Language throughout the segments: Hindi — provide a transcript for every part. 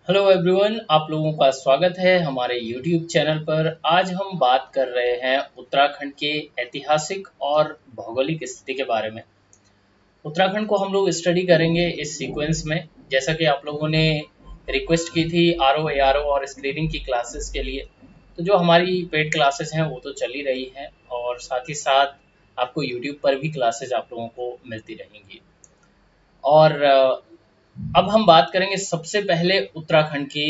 हेलो एवरीवन, आप लोगों का स्वागत है हमारे YouTube चैनल पर। आज हम बात कर रहे हैं उत्तराखंड के ऐतिहासिक और भौगोलिक स्थिति के बारे में। उत्तराखंड को हम लोग स्टडी करेंगे इस सीक्वेंस में, जैसा कि आप लोगों ने रिक्वेस्ट की थी आरओ एआरओ और स्क्रीनिंग की क्लासेस के लिए। तो जो हमारी पेड क्लासेस हैं वो तो चल ही रही हैं, और साथ ही साथ आपको YouTube पर भी क्लासेस आप लोगों को मिलती रहेंगी। और अब हम बात करेंगे सबसे पहले उत्तराखंड की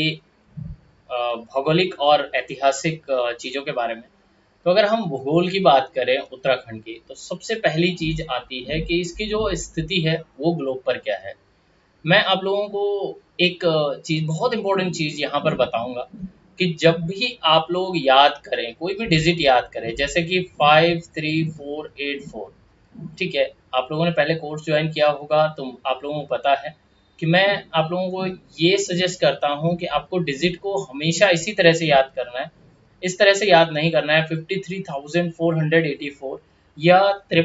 भौगोलिक और ऐतिहासिक चीज़ों के बारे में। तो अगर हम भूगोल की बात करें उत्तराखंड की, तो सबसे पहली चीज़ आती है कि इसकी जो स्थिति है वो ग्लोब पर क्या है। मैं आप लोगों को एक चीज़, बहुत इंपॉर्टेंट चीज़ यहाँ पर बताऊंगा कि जब भी आप लोग याद करें, कोई भी डिजिट याद करें, जैसे कि 53484, ठीक है, आप लोगों ने पहले कोर्स ज्वाइन किया होगा तो आप लोगों को पता है कि मैं आप लोगों को ये सजेस्ट करता हूँ कि आपको डिजिट को हमेशा इसी तरह से याद करना है। इस तरह से याद नहीं करना है 53,484 या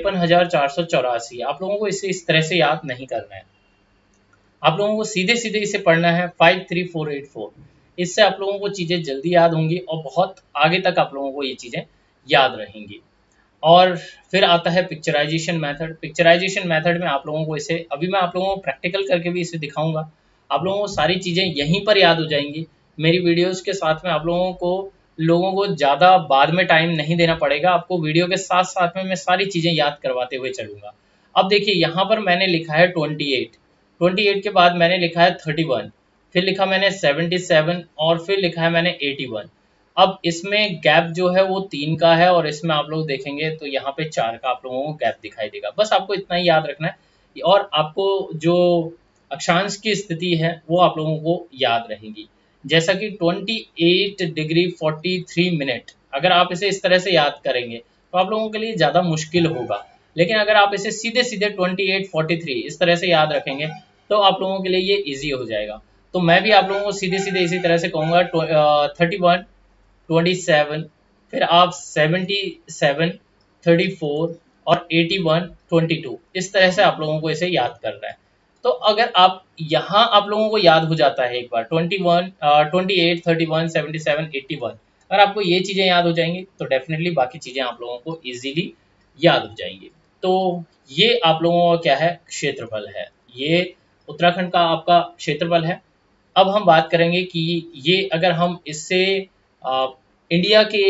53,484, आप लोगों को इसे इस तरह से याद नहीं करना है। आप लोगों को सीधे सीधे इसे पढ़ना है 53484। इससे आप लोगों को चीज़ें जल्दी याद होंगी और बहुत आगे तक आप लोगों को ये चीज़ें याद रहेंगी। और फिर आता है पिक्चराइजेशन मेथड। पिक्चराइजेशन मेथड में आप लोगों को इसे, अभी मैं आप लोगों को प्रैक्टिकल करके भी इसे दिखाऊंगा। आप लोगों को सारी चीज़ें यहीं पर याद हो जाएंगी। मेरी वीडियोस के साथ में आप लोगों को ज़्यादा बाद में टाइम नहीं देना पड़ेगा। आपको वीडियो के साथ साथ में मैं सारी चीज़ें याद करवाते हुए चलूँगा। अब देखिए, यहाँ पर मैंने लिखा है 28, 28 के बाद मैंने लिखा है 31, फिर लिखा मैंने 77, और फिर लिखा है मैंने 81। अब इसमें गैप जो है वो 3 का है, और इसमें आप लोग देखेंगे तो यहाँ पे 4 का आप लोगों को गैप दिखाई देगा। बस आपको इतना ही याद रखना है, और आपको जो अक्षांश की स्थिति है वो आप लोगों को याद रहेगी। जैसा कि 28 डिग्री 43 मिनट, अगर आप इसे इस तरह से याद करेंगे तो आप लोगों के लिए ज़्यादा मुश्किल होगा। लेकिन अगर आप इसे सीधे सीधे 28:43 इस तरह से याद रखेंगे तो आप लोगों के लिए ये ईजी हो जाएगा। तो मैं भी आप लोगों को सीधे सीधे इसी तरह से कहूँगा 31, 27, फिर आप 77, 34 और 81, 22, इस तरह से आप लोगों को इसे याद करना है। तो अगर आप यहाँ आप लोगों को याद हो जाता है एक बार 21, 28, 31, 77, 81, अगर आपको ये चीज़ें याद हो जाएंगी तो डेफिनेटली बाकी चीज़ें आप लोगों को इजीली याद हो जाएंगी। तो ये आप लोगों का क्या है, क्षेत्रफल है। ये उत्तराखंड का आपका क्षेत्रफल है। अब हम बात करेंगे कि ये अगर हम इससे इंडिया के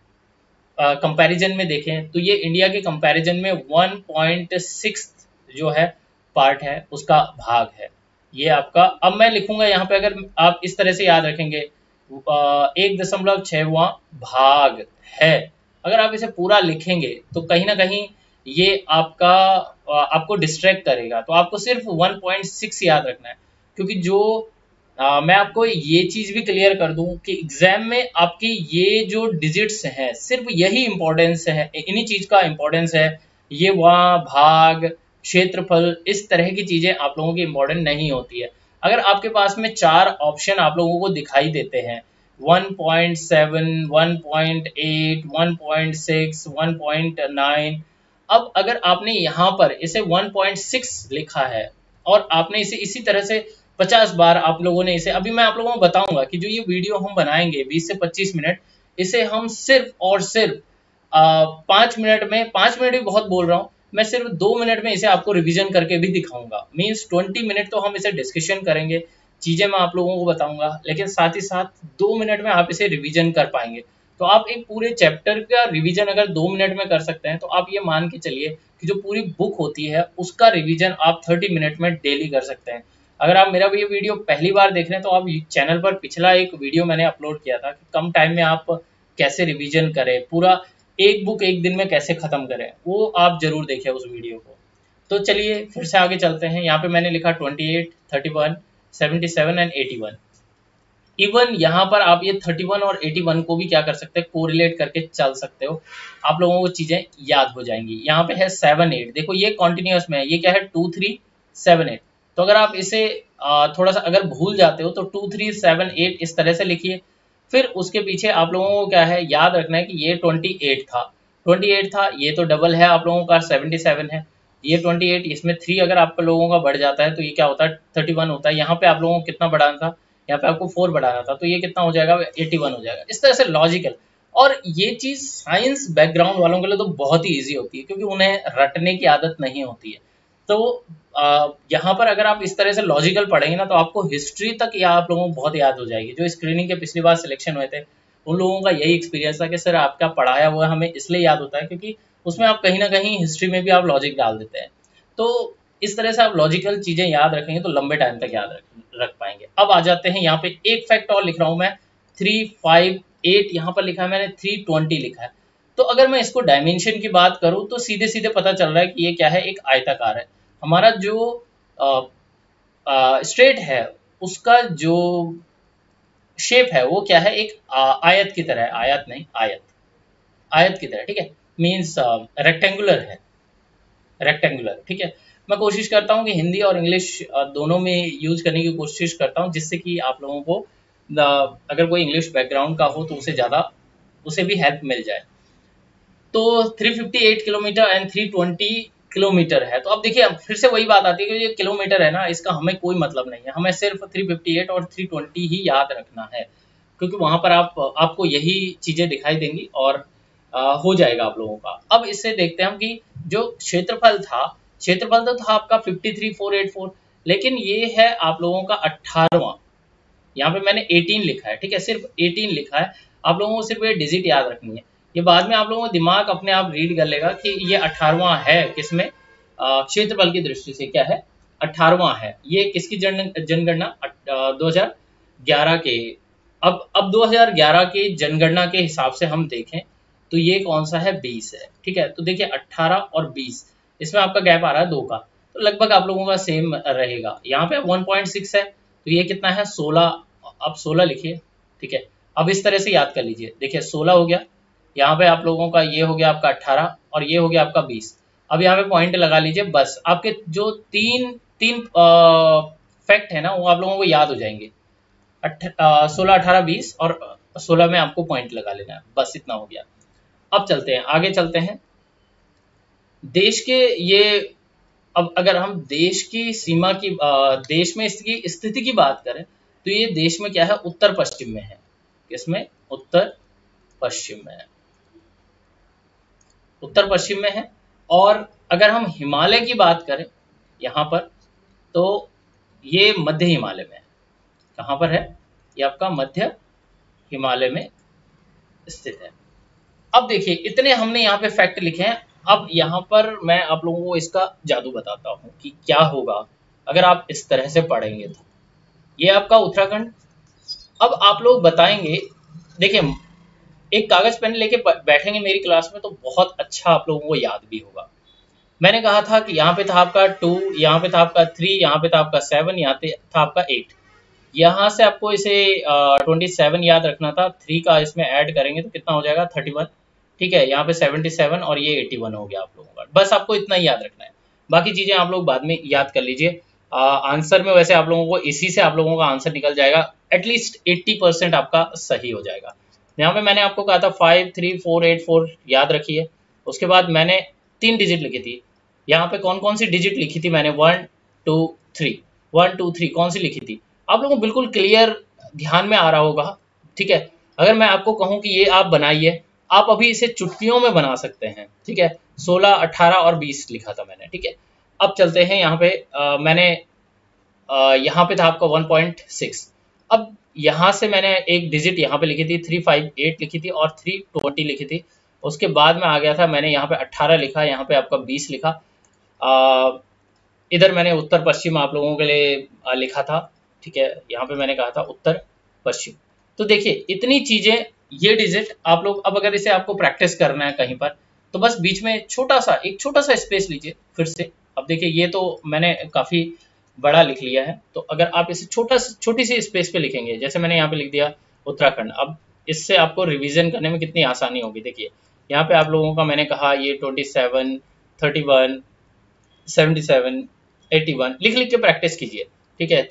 कंपैरिजन में देखें, तो ये इंडिया के कंपैरिजन में 1.6 जो है पार्ट है, उसका भाग है ये आपका। अब मैं लिखूंगा यहाँ पे, अगर आप इस तरह से याद रखेंगे 1.6वां भाग है। अगर आप इसे पूरा लिखेंगे तो कहीं ना कहीं ये आपको डिस्ट्रैक्ट करेगा। तो आपको सिर्फ 1.6 याद रखना है, क्योंकि जो मैं आपको ये चीज भी क्लियर कर दूं कि एग्जाम में आपकी ये जो डिजिट्स हैं सिर्फ यही इंपॉर्टेंस है, इन्हीं चीज का इंपॉर्टेंस है। ये वहाँ भाग, क्षेत्रफल, इस तरह की चीजें आप लोगों की इंपॉर्टेंट नहीं होती है। अगर आपके पास में 4 ऑप्शन आप लोगों को दिखाई देते हैं, 1.7, 1.8, 1.6, 1.9, अब अगर आपने यहाँ पर इसे 1.6 लिखा है और आपने इसे इसी तरह से 50 बार आप लोगों ने इसे, अभी मैं आप लोगों को बताऊंगा कि जो ये वीडियो हम बनाएंगे 20 से 25 मिनट, इसे हम सिर्फ और सिर्फ 5 मिनट में, 5 मिनट भी बहुत बोल रहा हूँ मैं, सिर्फ 2 मिनट में इसे आपको रिवीजन करके भी दिखाऊंगा। मीन्स 20 मिनट तो हम इसे डिस्कशन करेंगे, चीजें मैं आप लोगों को बताऊंगा, लेकिन साथ ही साथ 2 मिनट में आप इसे रिवीजन कर पाएंगे। तो आप एक पूरे चैप्टर का रिवीजन अगर 2 मिनट में कर सकते हैं तो आप ये मान के चलिए कि जो पूरी बुक होती है उसका रिवीजन आप 30 मिनट में डेली कर सकते हैं। अगर आप मेरा ये वीडियो पहली बार देख रहे हैं तो आप चैनल पर पिछला एक वीडियो मैंने अपलोड किया था कि कम टाइम में आप कैसे रिवीजन करें, पूरा एक बुक एक दिन में कैसे खत्म करें, वो आप जरूर देखें उस वीडियो को। तो चलिए फिर से आगे चलते हैं। यहाँ पे मैंने लिखा 28, 31, 77 एंड 81। इवन यहाँ पर आप ये 31 और 81 को भी क्या कर सकते हैं, कोरिलेट करके चल सकते हो, आप लोगों को चीजें याद हो जाएंगी। यहाँ पे है 7, 8, देखो ये कॉन्टिन्यूस में है, ये क्या है 2, 3, 7, 8। तो अगर आप इसे थोड़ा सा अगर भूल जाते हो तो 2, 3, 7, 8 इस तरह से लिखिए। फिर उसके पीछे आप लोगों को क्या है, याद रखना है कि ये 28 था, 28 था, ये तो डबल है आप लोगों का 77 है, ये 28, इसमें 3 अगर आप लोगों का बढ़ जाता है तो ये क्या होता है 31 होता है। यहाँ पे आप लोगों को कितना बढ़ाना था, यहाँ पे आपको 4 बढ़ाना था, तो ये कितना हो जाएगा, 81 हो जाएगा। इस तरह से लॉजिकल, और ये चीज़ साइंस बैकग्राउंड वालों के लिए तो बहुत ही ईजी होती है, क्योंकि उन्हें रटने की आदत नहीं होती है। तो यहाँ पर अगर आप इस तरह से लॉजिकल पढ़ेंगे ना, तो आपको हिस्ट्री तक या आप लोगों को बहुत याद हो जाएगी। जो स्क्रीनिंग के पिछली बार सिलेक्शन हुए थे, उन लोगों का यही एक्सपीरियंस था कि सर आपका पढ़ाया हुआ हमें इसलिए याद होता है क्योंकि उसमें आप कहीं ना कहीं हिस्ट्री में भी आप लॉजिक डाल देते हैं। तो इस तरह से आप लॉजिकल चीजें याद रखेंगे तो लंबे टाइम तक याद रख पाएंगे। अब आ जाते हैं यहाँ पे, एक फैक्ट और लिख रहा हूँ मैं, 358 यहाँ पर लिखा है मैंने, 320 लिखा है। तो अगर मैं इसको डायमेंशन की बात करूँ तो सीधे सीधे पता चल रहा है कि ये क्या है, एक आयताकार है। हमारा जो स्ट्रेट है उसका जो शेप है वो क्या है, एक आयत की तरह है, आयत नहीं, आयत, आयत की तरह, ठीक है, मीन्स रेक्टेंगुलर है, रेक्टेंगुलर, ठीक है। मैं कोशिश करता हूँ कि हिंदी और इंग्लिश दोनों में यूज करने की कोशिश करता हूँ, जिससे कि आप लोगों को अगर कोई इंग्लिश बैकग्राउंड का हो तो उसे ज़्यादा, उसे भी हेल्प मिल जाए। तो 358 किलोमीटर एंड 320 किलोमीटर है। तो अब देखिए, अब फिर से वही बात आती है कि ये किलोमीटर है ना, इसका हमें कोई मतलब नहीं है, हमें सिर्फ 358 और 320 ही याद रखना है, क्योंकि वहां पर आपको यही चीजें दिखाई देंगी और हो जाएगा आप लोगों का। अब इससे देखते हैं हम कि जो क्षेत्रफल था, क्षेत्रफल तो था आपका 53,484, लेकिन ये है आप लोगों का 18वां। यहाँ पे मैंने 18 लिखा है, ठीक है, सिर्फ 18 लिखा है। आप लोगों को सिर्फ ये डिजिट याद रखनी है, ये बाद में आप लोगों को दिमाग अपने आप रीड कर लेगा कि ये 18वां है, किसमें, क्षेत्रफल की दृष्टि से क्या है, 18वां है। ये किसकी जनगणना, 2011 के। अब 2011 के जनगणना के हिसाब से हम देखें तो ये कौन सा है, 20 है, ठीक है। तो देखिए 18 और 20, इसमें आपका गैप आ रहा है 2 का, तो लगभग आप लोगों का सेम रहेगा। यहाँ पे 1.6 है, तो ये कितना है, 16। अब 16 लिखिए, ठीक है। अब इस तरह से याद कर लीजिए, देखिए 16 हो गया, यहाँ पे आप लोगों का ये हो गया आपका 18, और ये हो गया आपका 20। अब यहाँ पे पॉइंट लगा लीजिए, बस आपके जो तीन तीन फैक्ट है ना वो आप लोगों को याद हो जाएंगे, 16, 18, 20, और 16 में आपको पॉइंट लगा लेना है, बस इतना हो गया। अब चलते हैं आगे, चलते हैं देश के ये, अब अगर हम देश की सीमा की देश में इसकी स्थिति की बात करें तो ये देश में क्या है, उत्तर पश्चिम में है। इसमें उत्तर पश्चिम में है, उत्तर पश्चिम में है। और अगर हम हिमालय की बात करें यहाँ पर, तो ये मध्य हिमालय में है। कहाँ पर है, ये आपका मध्य हिमालय में स्थित है। अब देखिए इतने हमने यहाँ पे फैक्ट लिखे हैं। अब यहाँ पर मैं आप लोगों को इसका जादू बताता हूँ कि क्या होगा अगर आप इस तरह से पढ़ेंगे। तो ये आपका उत्तराखंड। अब आप लोग बताएंगे, देखिए एक कागज पेन लेके बैठेंगे मेरी क्लास में तो बहुत अच्छा आप लोगों को याद भी होगा। मैंने कहा था कि यहाँ पे था आपका 2, यहाँ पे था आपका 3, यहाँ पे था आपका 7, यहाँ पे था आपका 8। यहाँ से आपको इसे 27 याद रखना था, 3 का इसमें ऐड करेंगे तो कितना हो जाएगा, 31, ठीक है। यहाँ पे 77 और ये 81 हो गया आप लोगों का। बस आपको इतना ही याद रखना है, बाकी चीजें आप लोग बाद में याद कर लीजिए। आंसर में वैसे आप लोगों को इसी से आप लोगों का आंसर निकल जाएगा, एटलीस्ट 80% आपका सही हो जाएगा। यहाँ पे मैंने आपको कहा था 53484 याद रखिए। उसके बाद मैंने 3 डिजिट लिखी थी। यहाँ पे कौन कौन सी डिजिट लिखी थी मैंने, 1 2 3, 1 2 3 कौन सी लिखी थी, आप लोगों को बिल्कुल क्लियर ध्यान में आ रहा होगा, ठीक है। अगर मैं आपको कहूँ कि ये आप बनाइए, आप अभी इसे चुटकियों में बना सकते हैं, ठीक है। 16, 18 और 20 लिखा था मैंने, ठीक है। अब चलते हैं यहाँ पे, मैंने यहाँ पे था आपका 1.6। अब यहाँ से मैंने एक डिजिट यहाँ पे लिखी थी, 358 लिखी थी और 320 लिखी थी। उसके बाद में आ गया था, मैंने यहाँ पे 18 लिखा, यहाँ पे आपका 20 लिखा। इधर मैंने उत्तर पश्चिम आप लोगों के लिए लिखा था, ठीक है। यहाँ पे मैंने कहा था उत्तर पश्चिम। तो देखिए इतनी चीजें, ये डिजिट आप लोग, अब अगर इसे आपको प्रैक्टिस करना है कहीं पर, तो बस बीच में एक छोटा सा स्पेस लीजिए फिर से। अब देखिए ये तो मैंने काफी बड़ा लिख लिया है, तो अगर आप इसे छोटी सी स्पेस पे लिखेंगे, जैसे मैंने यहाँ पे लिख दिया उत्तराखंड, अब इससे आपको रिवीजन करने में कितनी आसानी होगी। देखिए यहाँ पे आप लोगों का मैंने कहा ये 27, 31, 77, 81 लिख लिख के प्रैक्टिस कीजिए, ठीक है।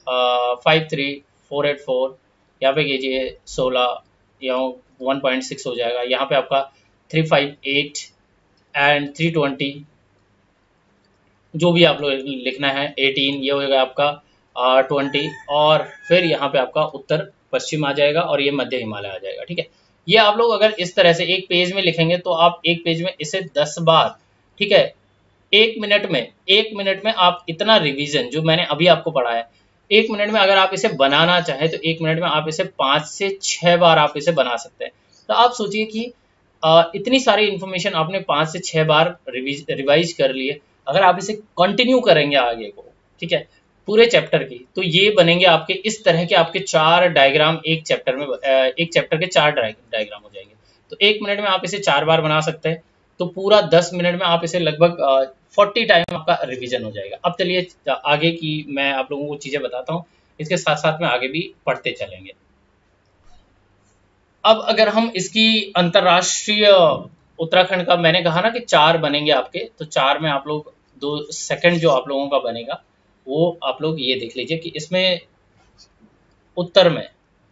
353,484 यहाँ पे कीजिए, 16, यहाँ 1.6 हो जाएगा। यहाँ पे आपका 358 एंड 320 जो भी आप लोग लिखना है, 18 ये हो जाएगा आपका 20, और फिर यहाँ पे आपका उत्तर पश्चिम आ जाएगा और ये मध्य हिमालय आ जाएगा। ठीक है, ये आप लोग अगर इस तरह से एक पेज में लिखेंगे तो आप एक पेज में इसे 10 बार, ठीक है, 1 मिनट में आप इतना रिवीजन जो मैंने अभी आपको पढ़ाया है, 1 मिनट में अगर आप इसे बनाना चाहें तो 1 मिनट में आप इसे 5 से 6 बार आप इसे बना सकते हैं। तो आप सोचिए कि इतनी सारी इन्फॉर्मेशन आपने 5 से 6 बार रिवाइज कर लिए, अगर आप इसे कंटिन्यू करेंगे आगे को, ठीक है, पूरे चैप्टर की, तो ये बनेंगे आपके इस तरह के आपके 4 डायग्राम एक चैप्टर में, एक चैप्टर के 4 डायग्राम हो जाएंगे। तो 1 मिनट में आप इसे 4 बार बना सकते हैं, तो पूरा 10 मिनट में आप इसे लगभग 40 टाइम आपका रिवीजन हो जाएगा। अब चलिए आगे की मैं आप लोगों को चीजें बताता हूँ, इसके साथ साथ में आगे भी पढ़ते चलेंगे। अब अगर हम इसकी अंतरराष्ट्रीय, उत्तराखंड का मैंने कहा ना कि 4 बनेंगे आपके, तो 4 में आप लोग 2 सेकंड जो आप लोगों का बनेगा वो आप लोग ये देख लीजिए कि इसमें उत्तर में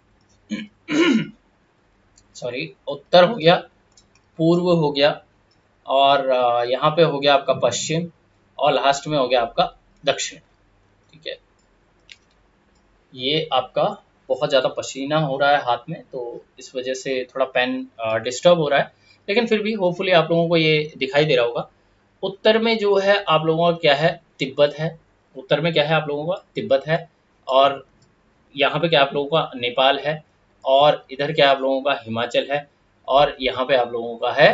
सॉरी, उत्तर हो गया, पूर्व हो गया, और यहाँ पे हो गया आपका पश्चिम, और लास्ट में हो गया आपका दक्षिण। ठीक है, ये आपका बहुत ज़्यादा पसीना हो रहा है हाथ में, तो इस वजह से थोड़ा पेन डिस्टर्ब हो रहा है, लेकिन फिर भी होपफुली आप लोगों को ये दिखाई दे रहा होगा। उत्तर में जो है आप लोगों का क्या है, तिब्बत है। उत्तर में क्या है आप लोगों का, तिब्बत है, और यहाँ पे क्या आप लोगों का नेपाल है, और इधर क्या आप लोगों का हिमाचल है, और यहाँ पे आप लोगों का है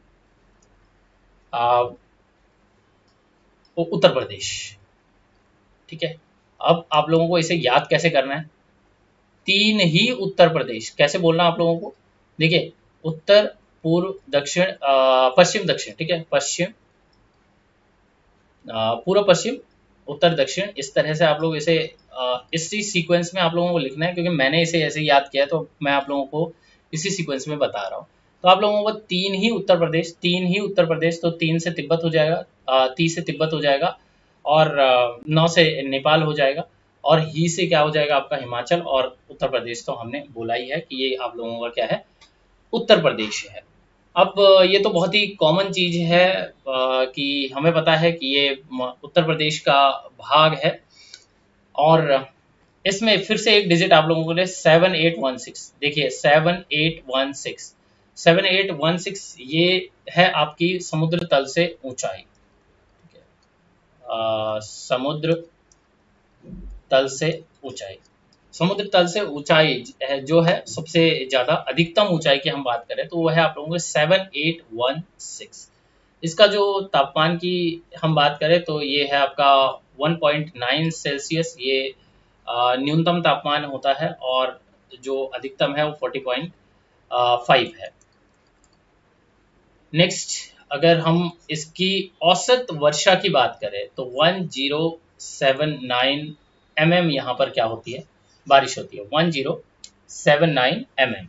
उत्तर प्रदेश। ठीक है, अब आप लोगों को इसे याद कैसे करना है, 3 ही उत्तर प्रदेश कैसे बोलना आप लोगों को, देखिए उत्तर, पूर्व, दक्षिण, पश्चिम, दक्षिण। ठीक है, पश्चिम, पूर्व, पश्चिम, उत्तर, दक्षिण, इस तरह से आप लोग इसे इसी सीक्वेंस में आप लोगों को लिखना है, क्योंकि मैंने इसे ऐसे याद किया तो मैं आप लोगों को इसी सीक्वेंस में बता रहा हूँ। तो आप लोगों को 3 ही उत्तर प्रदेश, 3 ही उत्तर प्रदेश, तो 3 से तिब्बत हो जाएगा, 30 से तिब्बत हो जाएगा, और 9 से नेपाल हो जाएगा, और ही से क्या हो जाएगा आपका हिमाचल, और उत्तर प्रदेश तो हमने बोला ही है कि ये आप लोगों का क्या है, उत्तर प्रदेश है। अब ये तो बहुत ही कॉमन चीज है कि हमें पता है कि ये उत्तर प्रदेश का भाग है, और इसमें फिर से एक डिजिट आप लोगों के लिए 7816, देखिए 7816, 7816 ये है आपकी समुद्र तल से ऊंचाई। ठीक है, समुद्र तल से ऊंचाई, समुद्र तल से ऊंचाई जो है सबसे ज्यादा अधिकतम ऊंचाई की हम बात करें तो वो है आप लोगों को 7816। इसका जो तापमान की हम बात करें तो ये है आपका 1.9 सेल्सियस, ये न्यूनतम तापमान होता है, और जो अधिकतम है वो 40.5 है। नेक्स्ट, अगर हम इसकी औसत वर्षा की बात करें तो 1079 mm यहाँ पर क्या होती है, बारिश होती है, 1079 mm।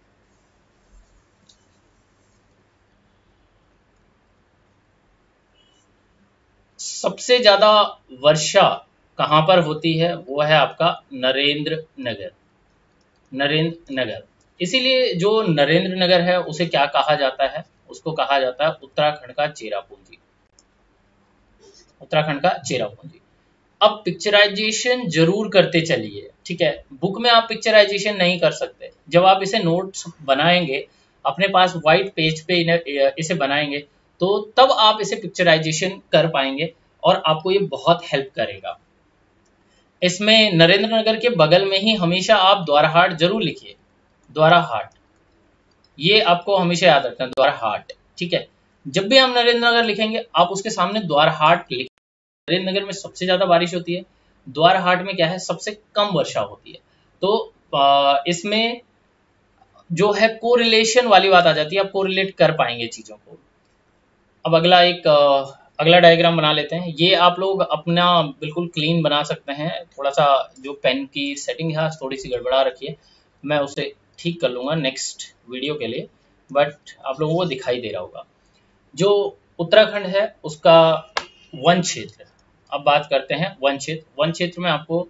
सबसे ज्यादा वर्षा कहाँ पर होती है, वो है आपका नरेंद्र नगर, नरेंद्र नगर। इसीलिए जो नरेंद्र नगर है उसे क्या कहा जाता है, उसको कहा जाता है उत्तराखंड का चेरापूंजी, उत्तराखंड का चेरापूंजी। अब पिक्चराइजेशन जरूर करते चलिए, ठीक है, बुक में आप पिक्चराइजेशन नहीं कर सकते, जब आप इसे नोट्स बनाएंगे अपने पास व्हाइट पेज पे इसे बनाएंगे तो तब आप इसे पिक्चराइजेशन कर पाएंगे, और आपको ये बहुत हेल्प करेगा। इसमें नरेंद्र नगर के बगल में ही हमेशा आप द्वाराहाट जरूर लिखिए, द्वाराहाट, ये आपको हमेशा याद रखना है, द्वाराहाट। ठीक है, जब भी हम नरेंद्र नगर लिखेंगे आप उसके सामने द्वाराहाट लिखें। नरेंद्र नगर में सबसे ज्यादा बारिश होती है, द्वाराहाट में क्या है, सबसे कम वर्षा होती है। तो इसमें जो है कोरिलेशन वाली बात आ जाती है, आप कोरिलेट कर पाएंगे चीजों को। अब अगला डायग्राम बना लेते हैं। ये आप लोग अपना बिल्कुल क्लीन बना सकते हैं, थोड़ा सा जो पेन की सेटिंग है थोड़ी सी गड़बड़ा रखी है, मैं उसे ठीक कर लूँगा नेक्स्ट वीडियो के लिए, बट आप लोगों को दिखाई दे रहा होगा। जो उत्तराखंड है उसका वन क्षेत्र, अब बात करते हैं वन क्षेत्र। वन क्षेत्र में आपको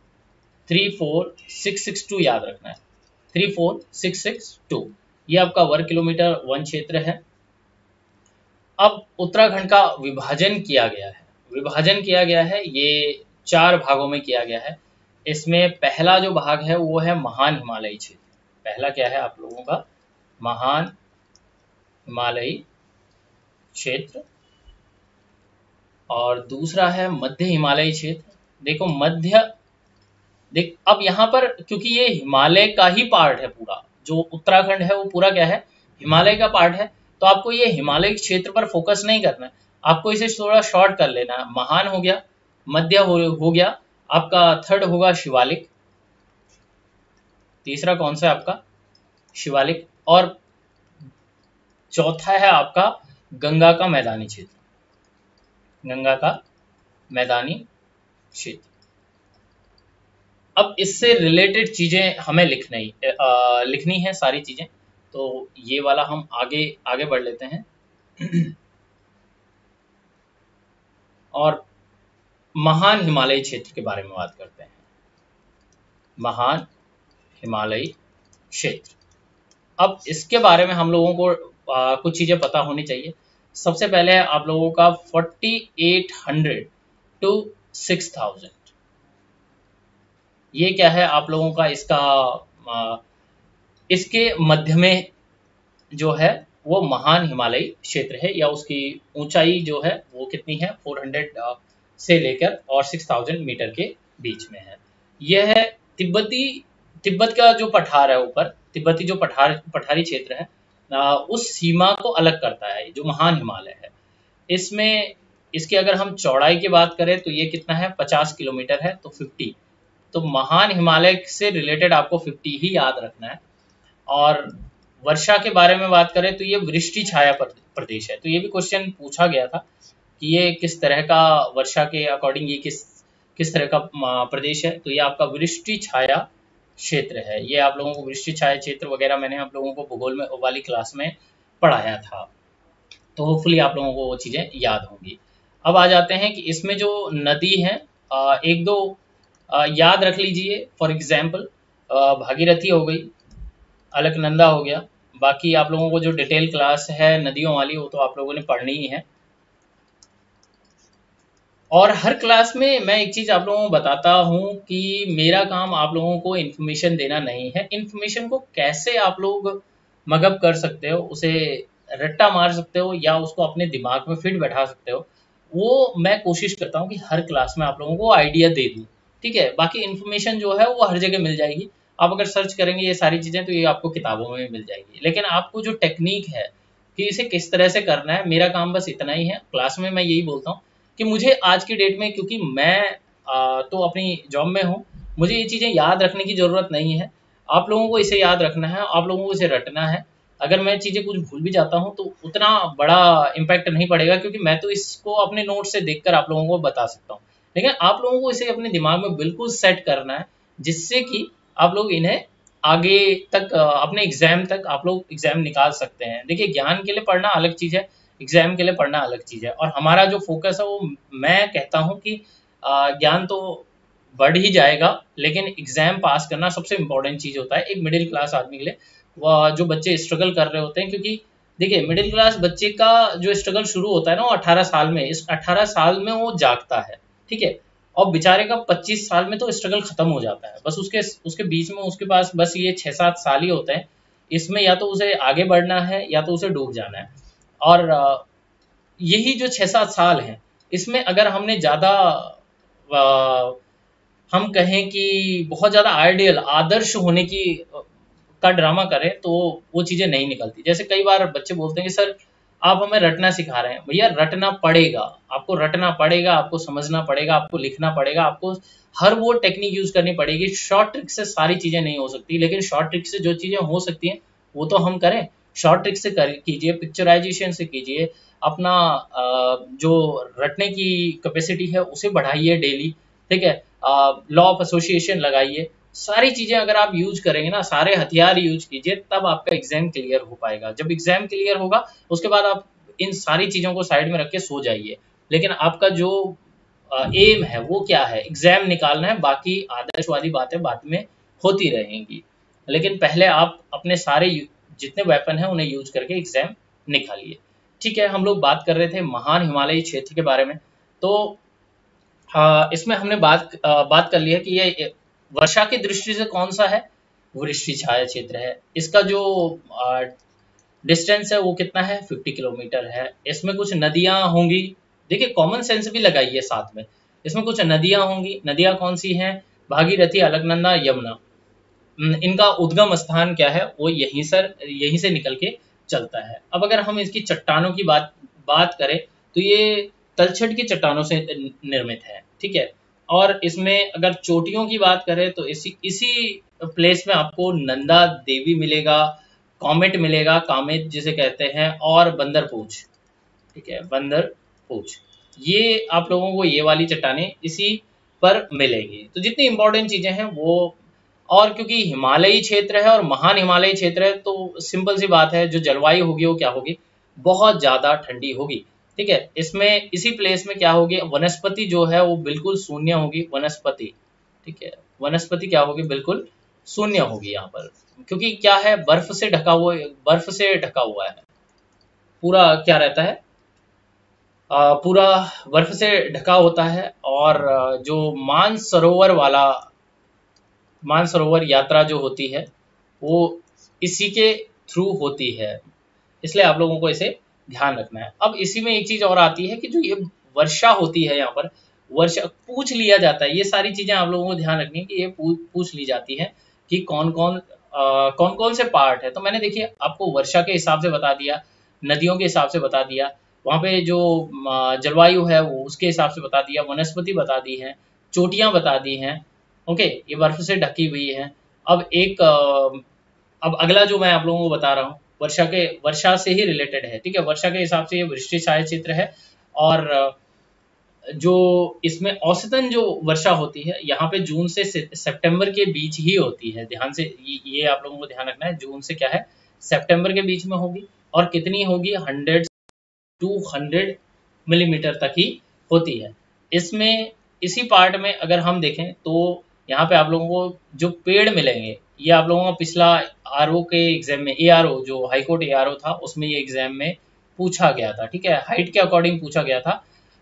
34662 याद रखना है, 34662, ये आपका वर्ग किलोमीटर वन क्षेत्र है। अब उत्तराखंड का विभाजन किया गया है, विभाजन किया गया है, ये 4 भागों में किया गया है। इसमें पहला जो भाग है वो है महान हिमालयी क्षेत्र। पहला क्या है आप लोगों का? महान हिमालयी क्षेत्र। और दूसरा है मध्य हिमालयी क्षेत्र। देखो अब यहाँ पर क्योंकि ये हिमालय का ही पार्ट है, पूरा जो उत्तराखंड है वो पूरा क्या है? हिमालय का पार्ट है। तो आपको ये हिमालय क्षेत्र पर फोकस नहीं करना है, आपको इसे थोड़ा शॉर्ट कर लेना है। महान हो गया, मध्य हो गया, आपका थर्ड होगा शिवालिक। तीसरा कौन सा है आपका? शिवालिक। और चौथा है आपका गंगा का मैदानी क्षेत्र। गंगा का मैदानी क्षेत्र। अब इससे रिलेटेड चीजें हमें लिखनी है सारी चीजें। तो ये वाला हम आगे आगे बढ़ लेते हैं और महान हिमालयी क्षेत्र के बारे में बात करते हैं। महान हिमालयी क्षेत्र। अब इसके बारे में हम लोगों को कुछ चीजें पता होनी चाहिए। सबसे पहले है आप लोगों का 4800 to 6000। ये क्या है आप लोगों का? इसके मध्य में जो है वो महान हिमालयी क्षेत्र है, या उसकी ऊंचाई जो है वो कितनी है? 400 से लेकर और 6000 मीटर के बीच में है। यह है तिब्बत का जो पठार है, ऊपर तिब्बती जो पठारी क्षेत्र है, उस सीमा को अलग करता है जो महान हिमालय है। इसमें इसकी अगर हम चौड़ाई की बात करें तो ये कितना है? 50 किलोमीटर है। तो 50, तो महान हिमालय से रिलेटेड आपको 50 ही याद रखना है। और वर्षा के बारे में बात करें तो ये वृष्टि छाया प्रदेश है। तो ये भी क्वेश्चन पूछा गया था कि ये किस तरह का, वर्षा के अकॉर्डिंग ये किस तरह का प्रदेश है। तो ये आपका वृष्टि छाया क्षेत्र है। ये आप लोगों को वृष्टि छाया क्षेत्र वगैरह मैंने आप लोगों को भूगोल में वाली क्लास में पढ़ाया था, तो होपफुली आप लोगों को वो चीज़ें याद होंगी। अब आ जाते हैं कि इसमें जो नदी है, एक दो याद रख लीजिए। फॉर एग्जाम्पल भागीरथी हो गई, अलकनंदा हो गया। बाकी आप लोगों को जो डिटेल क्लास है नदियों वाली वो तो आप लोगों ने पढ़नी ही है। और हर क्लास में मैं एक चीज़ आप लोगों को बताता हूँ कि मेरा काम आप लोगों को इन्फॉर्मेशन देना नहीं है। इन्फॉर्मेशन को कैसे आप लोग मगअप कर सकते हो, उसे रट्टा मार सकते हो या उसको अपने दिमाग में फिट बैठा सकते हो, वो मैं कोशिश करता हूँ कि हर क्लास में आप लोगों को आइडिया दे दूँ। ठीक है, बाकी इन्फॉर्मेशन जो है वो हर जगह मिल जाएगी। आप अगर सर्च करेंगे ये सारी चीज़ें तो ये आपको किताबों में भी मिल जाएगी। लेकिन आपको जो टेक्निक है कि इसे किस तरह से करना है, मेरा काम बस इतना ही है। क्लास में मैं यही बोलता हूँ कि मुझे आज की डेट में, क्योंकि मैं तो अपनी जॉब में हूँ, मुझे ये चीज़ें याद रखने की ज़रूरत नहीं है। आप लोगों को इसे याद रखना है, आप लोगों को इसे रटना है। अगर मैं चीज़ें कुछ भूल भी जाता हूँ तो उतना बड़ा इम्पैक्ट नहीं पड़ेगा, क्योंकि मैं तो इसको अपने नोट से देखकर आप लोगों को बता सकता हूँ। लेकिन आप लोगों को इसे अपने दिमाग में बिल्कुल सेट करना है, जिससे कि आप लोग इन्हें आगे तक अपने एग्जाम तक आप लोग एग्जाम निकाल सकते हैं। देखिए, ज्ञान के लिए पढ़ना अलग चीज़ है, एग्जाम के लिए पढ़ना अलग चीज़ है। और हमारा जो फोकस है वो, मैं कहता हूँ कि ज्ञान तो बढ़ ही जाएगा, लेकिन एग्जाम पास करना सबसे इम्पोर्टेंट चीज़ होता है एक मिडिल क्लास आदमी के लिए। वह जो बच्चे स्ट्रगल कर रहे होते हैं, क्योंकि देखिए मिडिल क्लास बच्चे का जो स्ट्रगल शुरू होता है ना वो 18 साल में, इस 18 साल में वो जागता है। ठीक है, और बेचारे का 25 साल में तो स्ट्रगल खत्म हो जाता है। बस उसके बीच में उसके पास बस ये 6-7 साल ही होते हैं। इसमें या तो उसे आगे बढ़ना है या तो उसे डूब जाना है। और यही जो 6-7 साल हैं, इसमें अगर हमने ज़्यादा हम कहें कि बहुत ज़्यादा आइडियल आदर्श होने की का ड्रामा करें तो वो चीज़ें नहीं निकलती। जैसे कई बार बच्चे बोलते हैं कि सर आप हमें रटना सिखा रहे हैं। भैया रटना पड़ेगा, आपको रटना पड़ेगा, आपको समझना पड़ेगा, आपको लिखना पड़ेगा, आपको हर वो टेक्निक यूज़ करनी पड़ेगी। शॉर्ट ट्रिक से सारी चीज़ें नहीं हो सकती, लेकिन शॉर्ट ट्रिक से जो चीज़ें हो सकती हैं वो तो हम करें। शॉर्ट ट्रिक से कीजिए, पिक्चराइजेशन से कीजिए, अपना जो रटने की कैपेसिटी है उसे बढ़ाइए डेली। ठीक है, लॉ ऑफ एसोसिएशन लगाइए। सारी चीज़ें अगर आप यूज करेंगे ना, सारे हथियार यूज कीजिए, तब आपका एग्जाम क्लियर हो पाएगा। जब एग्जाम क्लियर होगा उसके बाद आप इन सारी चीज़ों को साइड में रख के सो जाइए। लेकिन आपका जो एम है वो क्या है? एग्जाम निकालना है। बाकी आदर्शवादी बातें बाद में होती रहेंगी, लेकिन पहले आप अपने सारे जितने वेपन हैं उन्हें यूज करके एग्जाम निकालिए। ठीक है, हम लोग बात कर रहे थे महान हिमालयी क्षेत्र के बारे में। तो इसमें हमने बात कर ली है कि ये वर्षा की दृष्टि से कौन सा है, वृष्टि छाया क्षेत्र है। इसका जो डिस्टेंस है वो कितना है, 50 किलोमीटर है। इसमें कुछ नदियां होंगी, देखिए कॉमन सेंस भी लगाइए साथ में। इसमें कुछ नदियां होंगी, नदियां कौन सी हैं, भागीरथी, अलकनंदा, यमुना। इनका उद्गम स्थान क्या है, वो यहीं से निकल के चलता है। अब अगर हम इसकी चट्टानों की बात करें तो ये तलछट की चट्टानों से निर्मित है, ठीक है। और इसमें अगर चोटियों की बात करें तो इसी इसी प्लेस में आपको नंदा देवी मिलेगा, कॉमेट मिलेगा, कामेट जिसे कहते हैं, और बंदर पूछ, ठीक है, बंदर पूछ। ये आप लोगों को ये वाली चट्टानें इसी पर मिलेगी। तो जितनी इंपॉर्टेंट चीजें हैं वो, और क्योंकि हिमालयी क्षेत्र है और महान हिमालयी क्षेत्र है तो सिंपल सी बात है, जो जलवायु होगी वो क्या होगी, बहुत ज्यादा ठंडी होगी, ठीक है। इसमें इसी प्लेस में क्या होगी, वनस्पति जो है वो बिल्कुल शून्य होगी, वनस्पति, ठीक है, वनस्पति क्या होगी, बिल्कुल शून्य होगी यहाँ पर। क्योंकि क्या है, बर्फ से ढका हुआ है पूरा, क्या रहता है, पूरा बर्फ से ढका होता है। और जो मानसरोवर यात्रा जो होती है वो इसी के थ्रू होती है, इसलिए आप लोगों को इसे ध्यान रखना है। अब इसी में एक चीज और आती है कि जो ये वर्षा होती है, यहाँ पर वर्षा पूछ लिया जाता है, ये सारी चीजें आप लोगों को ध्यान रखनी है कि ये पूछ ली जाती है कि कौन कौन से पार्ट है। तो मैंने देखिए आपको वर्षा के हिसाब से बता दिया, नदियों के हिसाब से बता दिया, वहाँ पे जो जलवायु है वो उसके हिसाब से बता दिया, वनस्पति बता दी है, चोटियां बता दी हैं, ओके, ये बर्फ से ढकी हुई है। अब अगला जो मैं आप लोगों को बता रहा हूँ वर्षा से ही रिलेटेड है, ठीक है। वर्षा के हिसाब से ये वृष्टि छाया क्षेत्र है। और जो इसमें औसतन जो वर्षा होती है यहाँ पे जून से सितंबर के बीच ही होती है। ध्यान से ये आप लोगों को ध्यान रखना है, जून से क्या है, सितंबर के बीच में होगी। और कितनी होगी, 100 मिलीमीटर तक ही होती है। इसमें इसी पार्ट में अगर हम देखें तो यहाँ पे आप लोगों को जो पेड़ मिलेंगे, ये आप लोगों को पिछला आरओ के एग्जाम में, एआरओ जो हाईकोर्ट एआरओ था उसमें ये एग्जाम में पूछा गया था, ठीक है, हाइट के अकॉर्डिंग पूछा गया था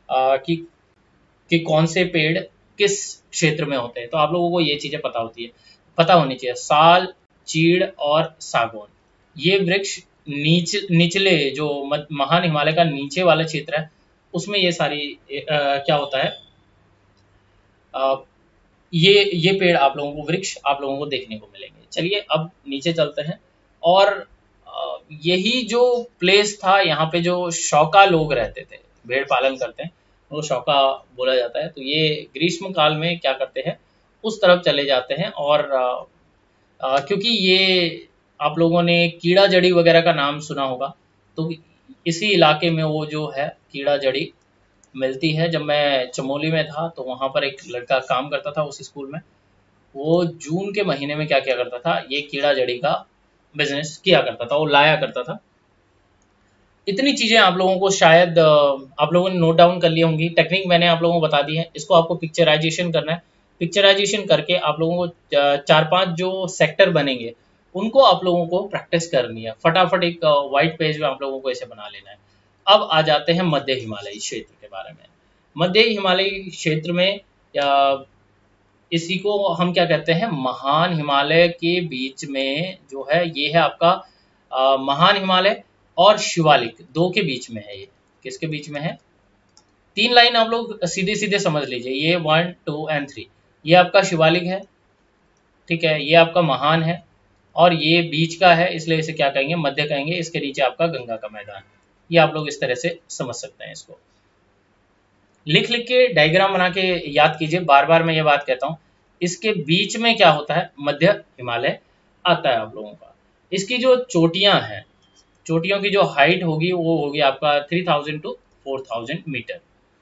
कि कौन से पेड़ किस क्षेत्र में होते हैं। तो आप लोगों को ये चीजें पता होनी चाहिए। साल, चीड़ और सागौन, ये वृक्ष निचले जो महान हिमालय का नीचे वाला क्षेत्र है उसमें ये सारी क्या होता है, अ, ये पेड़ आप लोगों को, वृक्ष आप लोगों को देखने को मिलेंगे। चलिए अब नीचे चलते हैं। और यही जो प्लेस था, यहाँ पे जो शौका लोग रहते थे, भेड़ पालन करते हैं, वो शौका बोला जाता है। तो ये ग्रीष्म काल में क्या करते हैं, उस तरफ चले जाते हैं। और क्योंकि ये आप लोगों ने कीड़ा जड़ी वगैरह का नाम सुना होगा, तो इसी इलाके में वो जो है कीड़ा जड़ी मिलती है। जब मैं चमोली में था तो वहाँ पर एक लड़का काम करता था उस स्कूल में, वो जून के महीने में क्या किया करता था, ये कीड़ा जड़ी का बिजनेस किया करता था, वो लाया करता था। इतनी चीजें आप लोगों को शायद आप लोगों ने नोट डाउन कर ली होंगी। टेक्निक मैंने आप लोगों को बता दी है, इसको आपको पिक्चराइजेशन करना है। पिक्चराइजेशन करके आप लोगों को 4-5 जो सेक्टर बनेंगे उनको आप लोगों को प्रैक्टिस करनी है। फटाफट एक व्हाइट पेज में आप लोगों को इसे बना लेना है। अब आ जाते हैं मध्य हिमालयी क्षेत्र के बारे में। मध्य हिमालयी क्षेत्र में इसी को हम क्या कहते हैं, महान हिमालय के बीच में जो है ये है आपका महान हिमालय और शिवालिक, दो के बीच में है। ये किसके बीच में है, 3 लाइन आप लोग सीधे सीधे समझ लीजिए, ये 1, 2 एंड 3। ये आपका शिवालिक है, ठीक है, ये आपका महान है, और ये बीच का है, इसलिए इसे क्या कहेंगे, मध्य कहेंगे। इसके नीचे आपका गंगा का मैदान। ये आप लोग इस तरह से समझ सकते हैं। इसको लिख लिख के डायग्राम बना के याद कीजिए। बार बार मैं ये बात कहता हूँ, इसके बीच में क्या होता है, मध्य हिमालय आता है आप लोगों का। इसकी जो चोटियां हैं, चोटियों की जो हाइट होगी वो होगी आपका 3000 to 4000 मीटर।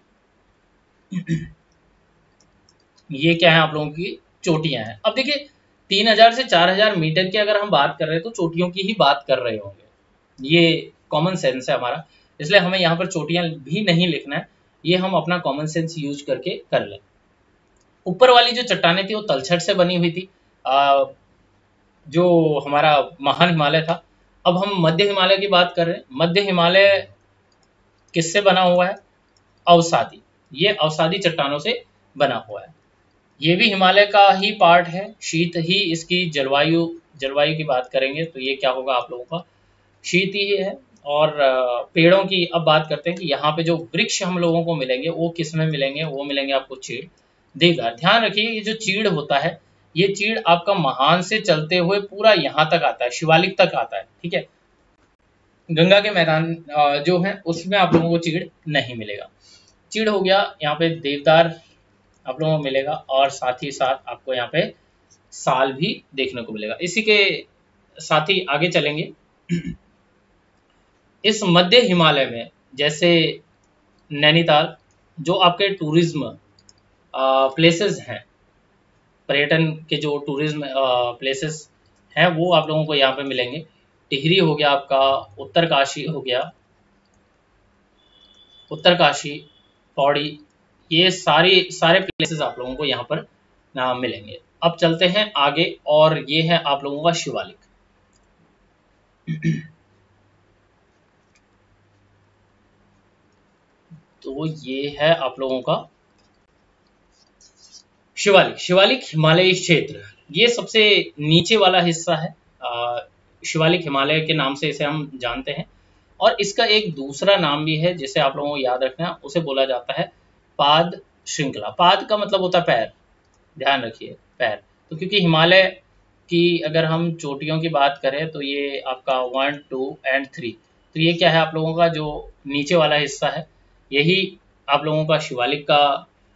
ये क्या है, आप लोगों की चोटियां हैं। अब देखिए 3000 से 4000 मीटर की अगर हम बात कर रहे हैं तो चोटियों की ही बात कर रहे होंगे, ये कॉमन सेंस है हमारा। इसलिए हमें यहाँ पर चोटियां भी नहीं लिखना है, ये हम अपना कॉमन सेंस यूज करके कर लें। ऊपर वाली जो चट्टानें थी वो तलछट से बनी हुई थी, जो हमारा महान हिमालय था। अब हम मध्य हिमालय की बात कर रहे हैं। मध्य हिमालय किससे बना हुआ है, अवसादी, ये अवसादी चट्टानों से बना हुआ है। ये भी हिमालय का ही पार्ट है, शीत ही इसकी जलवायु जलवायु की बात करेंगे तो ये क्या होगा आप लोगों का, शीत ही है। और पेड़ों की अब बात करते हैं कि यहाँ पे जो वृक्ष हम लोगों को मिलेंगे वो किस में मिलेंगे, वो मिलेंगे आपको चीड़, देवदार। ध्यान रखिए ये जो चीड़ होता है, ये चीड़ आपका महान से चलते हुए पूरा यहाँ तक आता है, शिवालिक तक आता है, ठीक है। गंगा के मैदान जो है उसमें आप लोगों को चीड़ नहीं मिलेगा। चीड़ हो गया, यहाँ पे देवदार आप लोगों को मिलेगा, और साथ ही साथ आपको यहाँ पे साल भी देखने को मिलेगा। इसी के साथ ही आगे चलेंगे। इस मध्य हिमालय में जैसे नैनीताल, जो आपके टूरिज्म प्लेसेस हैं, पर्यटन के जो टूरिज्म प्लेसेस हैं वो आप लोगों को यहाँ पे मिलेंगे। टिहरी हो गया आपका, उत्तरकाशी हो गया, उत्तरकाशी, पौड़ी, ये सारे प्लेसेस आप लोगों को यहाँ पर मिलेंगे। अब चलते हैं आगे, और ये है आप लोगों का शिवालिक। तो ये है आप लोगों का शिवालिक। शिवालिक हिमालयी क्षेत्र, ये सबसे नीचे वाला हिस्सा है। शिवालिक हिमालय के नाम से इसे हम जानते हैं, और इसका एक दूसरा नाम भी है जिसे आप लोगों को याद रखना है, उसे बोला जाता है पाद श्रृंखला। पाद का मतलब होता है पैर, ध्यान रखिए पैर। तो क्योंकि हिमालय की अगर हम चोटियों की बात करें तो ये आपका 1, 2 एंड 3, तो ये क्या है आप लोगों का जो नीचे वाला हिस्सा है, यही आप लोगों का शिवालिक का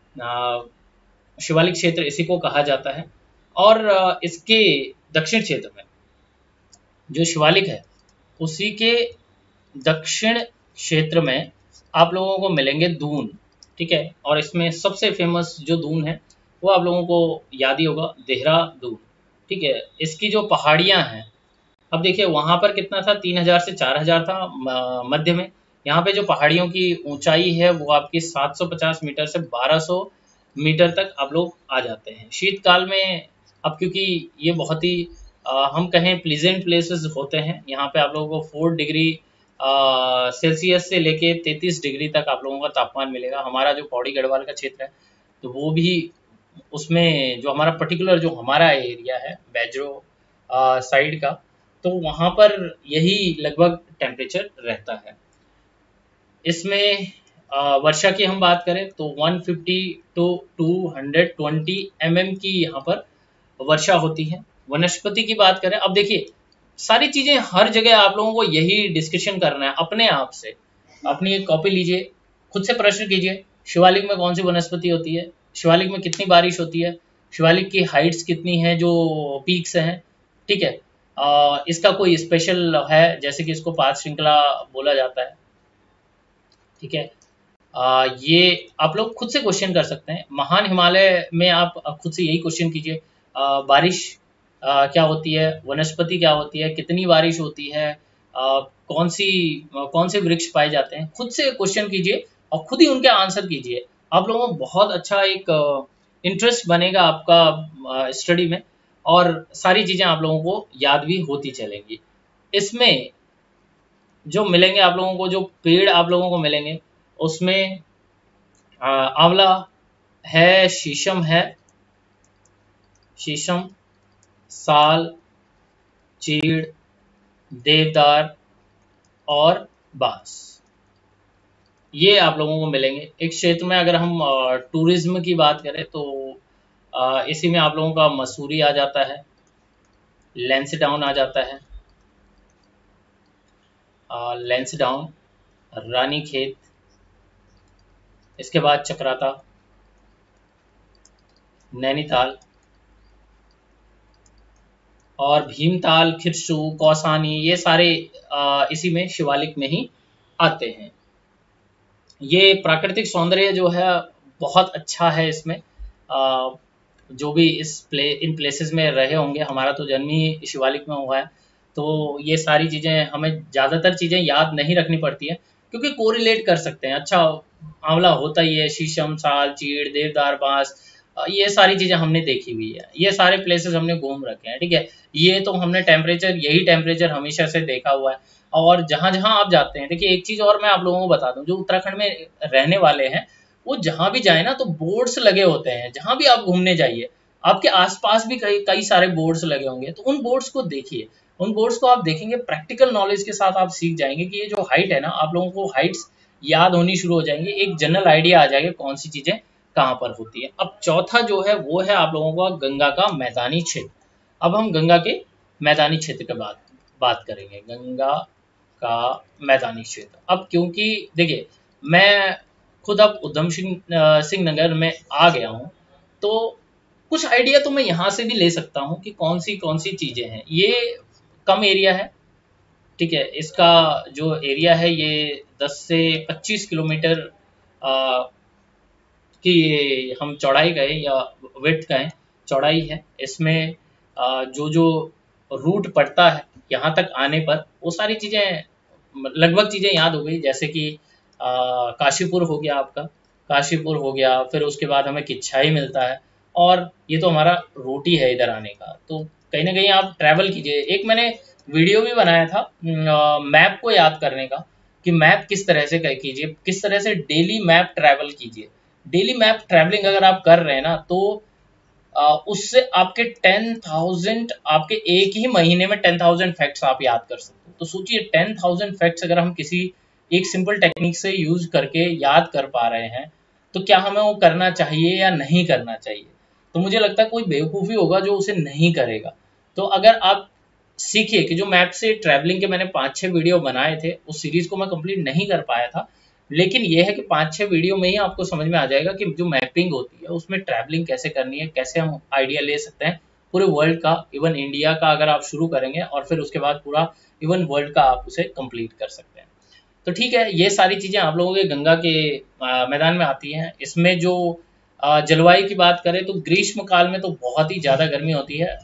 शिवालिक क्षेत्र इसी को कहा जाता है। और इसके दक्षिण क्षेत्र में जो शिवालिक है, उसी के दक्षिण क्षेत्र में आप लोगों को मिलेंगे दून, ठीक है। और इसमें सबसे फेमस जो दून है वो आप लोगों को याद ही होगा, देहरादून, ठीक है। इसकी जो पहाड़ियां हैं, अब देखिए वहां पर कितना था, 3000 से 4000 था मध्य में। यहाँ पे जो पहाड़ियों की ऊंचाई है वो आपकी 750 मीटर से 1200 मीटर तक आप लोग आ जाते हैं शीतकाल में। अब क्योंकि ये बहुत ही हम कहें प्लीजेंट प्लेसेस होते हैं, यहाँ पे आप लोगों को 4 डिग्री सेल्सियस से लेके 33 डिग्री तक आप लोगों का तापमान मिलेगा। हमारा जो पौड़ी गढ़वाल का क्षेत्र है, तो वो भी उसमें जो हमारा पर्टिकुलर जो हमारा एरिया है बैजरो साइड का, तो वहाँ पर यही लगभग टेम्परेचर रहता है। इसमें वर्षा की हम बात करें तो 150 टू 220 की यहाँ पर वर्षा होती है। वनस्पति की बात करें, अब देखिए सारी चीजें हर जगह आप लोगों को यही डिस्कशन करना है अपने आप से। अपनी एक कॉपी लीजिए, खुद से प्रश्न कीजिए, शिवालिक में कौन सी वनस्पति होती है, शिवालिक में कितनी बारिश होती है, शिवालिक की हाइट्स कितनी है जो पीक्स हैं, ठीक है। इसका कोई स्पेशल है, जैसे कि इसको पाद श्रृंखला बोला जाता है, ठीक है। ये आप लोग खुद से क्वेश्चन कर सकते हैं। महान हिमालय में आप खुद से यही क्वेश्चन कीजिए, बारिश क्या होती है, वनस्पति क्या होती है, कितनी बारिश होती है, कौन से वृक्ष पाए जाते हैं, खुद से क्वेश्चन कीजिए और खुद ही उनके आंसर कीजिए। आप लोगों को बहुत अच्छा एक इंटरेस्ट बनेगा आपका स्टडी में, और सारी चीजें आप लोगों को याद भी होती चलेंगी। इसमें जो मिलेंगे आप लोगों को, जो पेड़ आप लोगों को मिलेंगे, उसमें आंवला है, शीशम, साल, चीड़, देवदार और बांस, ये आप लोगों को मिलेंगे। एक क्षेत्र में अगर हम टूरिज्म की बात करें तो इसी में आप लोगों का मसूरी आ जाता है, लैंसडाउन आ जाता है, लैंसडाउन, रानीखेत, इसके बाद चक्राता, नैनीताल, और भीमताल, खिरसू, कौसानी, ये सारे इसी में शिवालिक में ही आते हैं। ये प्राकृतिक सौंदर्य जो है बहुत अच्छा है इसमें। जो भी इन प्लेसेस में रहे होंगे, हमारा तो जन्म ही शिवालिक में हुआ है, तो ये सारी चीज़ें हमें ज़्यादातर चीज़ें याद नहीं रखनी पड़ती हैं, क्योंकि कोरिलेट कर सकते हैं। अच्छा, आंवला होता ही है, शीशम, साल, चीड़, देवदार, बांस, ये सारी चीज़ें हमने देखी हुई है, ये सारे प्लेसेस हमने घूम रखे हैं, ठीक है। ये तो हमने यही टेम्परेचर हमेशा से देखा हुआ है। और जहाँ जहाँ आप जाते हैं, देखिए एक चीज़ और मैं आप लोगों को बता दूं, जो उत्तराखंड में रहने वाले हैं वो जहां भी जाए ना तो बोर्ड्स लगे होते हैं, जहां भी आप घूमने जाइए आपके आसपास भी कई कई सारे बोर्ड्स लगे होंगे, तो उन बोर्ड्स को देखिए, उन बोर्ड्स को आप देखेंगे, प्रैक्टिकल नॉलेज के साथ आप सीख जाएंगे कि ये जो हाइट है ना, आप लोगों को हाइट्स याद होनी शुरू हो जाएंगी, एक जनरल आइडिया आ जाएगा कौन सी चीजें कहाँ पर होती है। अब चौथा जो है वो है आप लोगों का गंगा का मैदानी क्षेत्र। अब हम गंगा के मैदानी क्षेत्र के बात करेंगे, गंगा का मैदानी क्षेत्र। अब क्योंकि देखिए मैं खुद अब उधम सिंह नगर में आ गया हूँ, तो कुछ आइडिया तो मैं यहाँ से भी ले सकता हूँ कि कौन सी चीजें हैं। ये कम एरिया है, ठीक है, इसका जो एरिया है ये 10 से 25 किलोमीटर कि हम चौड़ाई कहें या विड्थ कहें, चौड़ाई है। इसमें जो जो रूट पड़ता है यहाँ तक आने पर वो सारी चीज़ें लगभग चीज़ें याद हो गई, जैसे कि काशीपुर हो गया आपका, काशीपुर हो गया, फिर उसके बाद हमें किच्छाई मिलता है, और ये तो हमारा रूट ही है इधर आने का। तो कहीं ना कहीं आप ट्रैवल कीजिए। एक मैंने वीडियो भी बनाया था मैप को याद करने का, कि मैप किस तरह से कीजिए, किस तरह से डेली मैप ट्रैवल कीजिए। डेली मैप ट्रैवलिंग अगर आप कर रहे हैं ना, तो उससे आपके 10,000 आपके एक ही महीने में 10,000 फैक्ट्स आप याद कर सकते हो। तो सोचिए 10,000 फैक्ट्स अगर हम किसी एक सिंपल टेक्निक से यूज करके याद कर पा रहे हैं, तो क्या हमें वो करना चाहिए या नहीं करना चाहिए? तो मुझे लगता है कोई बेवकूफ़ी होगा जो उसे नहीं करेगा। तो अगर आप सीखिए कि जो मैप से ट्रैवलिंग के मैंने 5-6 वीडियो बनाए थे, उस सीरीज को मैं कंप्लीट नहीं कर पाया था, लेकिन यह है कि 5-6 वीडियो में ही आपको समझ में आ जाएगा कि जो मैपिंग होती है उसमें ट्रैवलिंग कैसे करनी है, कैसे हम आइडिया ले सकते हैं पूरे वर्ल्ड का, इवन इंडिया का अगर आप शुरू करेंगे और फिर उसके बाद पूरा इवन वर्ल्ड का आप उसे कंप्लीट कर सकते हैं। तो ठीक है, ये सारी चीज़ें आप लोगों के गंगा के मैदान में आती हैं। इसमें जो जलवायु की बात करें तो ग्रीष्म काल में तो बहुत ही ज़्यादा गर्मी होती है।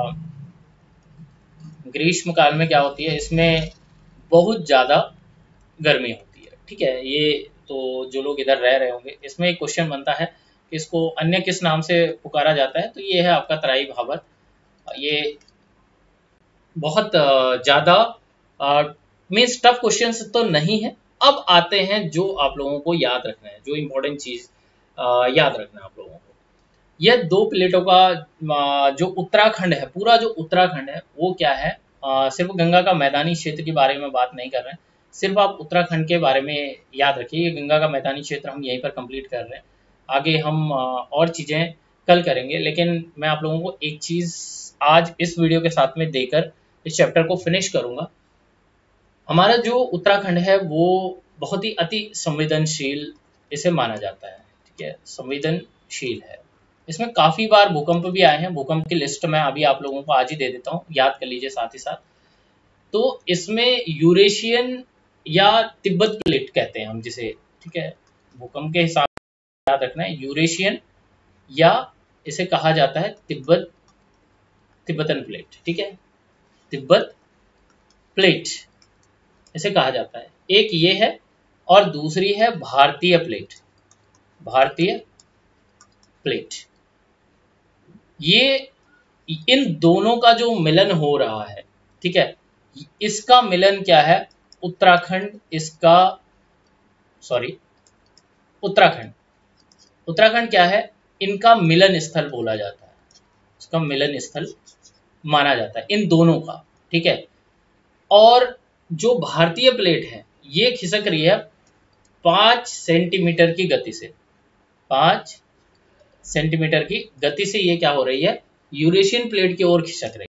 ग्रीष्म काल में क्या होती है, इसमें बहुत ज़्यादा गर्मी होती है, ठीक है। ये तो जो लोग इधर रह रहे होंगे, इसमें एक क्वेश्चन बनता है कि इसको अन्य किस नाम से पुकारा जाता है, तो ये है आपका तराई भाबर। ये बहुत ज़्यादा मीन्स टफ क्वेश्चन तो नहीं है। अब आते हैं जो आप लोगों को याद रखना है, जो इम्पोर्टेंट चीज़ याद रखना है आप लोगों को। यह 2 प्लेटों का जो उत्तराखंड है, पूरा जो उत्तराखंड है वो क्या है, सिर्फ गंगा का मैदानी क्षेत्र के बारे में बात नहीं कर रहे हैं, सिर्फ आप उत्तराखंड के बारे में याद रखिए। ये गंगा का मैदानी क्षेत्र हम यहीं पर कंप्लीट कर रहे हैं, आगे हम और चीज़ें कल करेंगे, लेकिन मैं आप लोगों को एक चीज़ आज इस वीडियो के साथ में देकर इस चैप्टर को फिनिश करूँगा। हमारा जो उत्तराखंड है वो बहुत ही अति संवेदनशील इसे माना जाता है, ठीक है, संवेदनशील है। इसमें काफ़ी बार भूकंप भी आए हैं, भूकंप की लिस्ट मैं अभी आप लोगों को आज ही दे देता हूँ, याद कर लीजिए साथ ही साथ। तो इसमें यूरेशियन या तिब्बत प्लेट कहते हैं हम जिसे, ठीक है, भूकंप के हिसाब से याद रखना है, यूरेशियन या इसे कहा जाता है तिब्बतन प्लेट, ठीक है, तिब्बत प्लेट इसे कहा जाता है। एक ये है और दूसरी है भारतीय प्लेट, भारतीय प्लेट। ये इन दोनों का जो मिलन हो रहा है, ठीक है, इसका मिलन क्या है, उत्तराखंड, इसका सॉरी उत्तराखंड, उत्तराखंड क्या है, इनका मिलन स्थल बोला जाता है, इसका मिलन स्थल माना जाता है इन दोनों का, ठीक है। और जो भारतीय प्लेट है ये खिसक रही है 5 सेंटीमीटर की गति से, 5 सेंटीमीटर की गति से ये क्या हो रही है, यूरेशियन प्लेट की ओर खिसक रही है।